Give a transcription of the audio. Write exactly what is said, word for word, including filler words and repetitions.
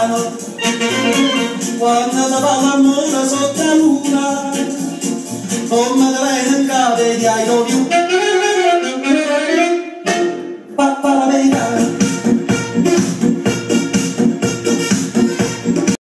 lontano, quando si fa l'amore sotto la luna, come te viene in capo e I love you.